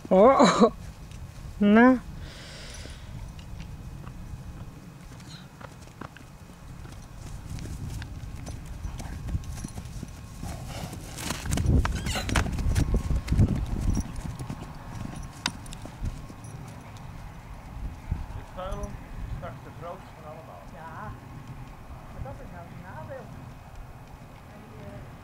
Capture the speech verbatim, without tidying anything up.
Oh, nou. Vuilen is straks de grootste van allemaal. Ja, maar dat is nou het nadeel. Hij, uh,